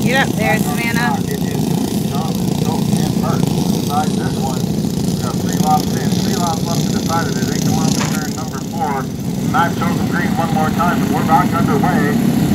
Get up there, Savannah. It is soaked and burnt. Besides this one, we got 3 laps in. 3 laps left to decide it. They come on to turn number 4. Not chosen green one more time, but we're back underway.